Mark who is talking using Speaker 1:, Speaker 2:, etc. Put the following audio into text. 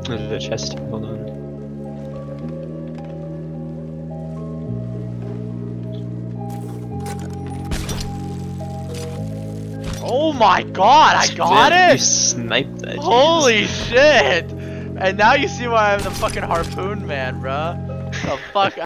Speaker 1: There's a chest. Hold on.
Speaker 2: Oh my god, I got
Speaker 1: Damn,
Speaker 2: it!
Speaker 1: You sniped that.
Speaker 2: Holy shit! And now you see why I'm the fucking harpoon man, bruh. The fuck